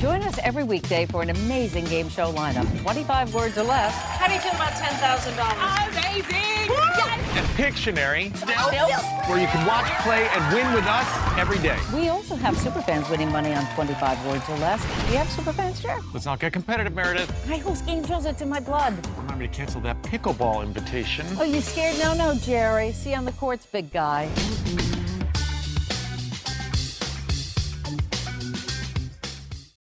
Join us every weekday for an amazing game show lineup. 25 words or less. How do you feel about $10,000? Amazing! Yes. And Pictionary, where you can watch, play, and win with us every day. We also have superfans winning money on 25 words or less. Do you have superfans, Jer? Let's not get competitive, Meredith. I host game shows. It's in my blood. Remind me to cancel that pickleball invitation. Oh, you scared? No, Jerry. See you on the courts, big guy.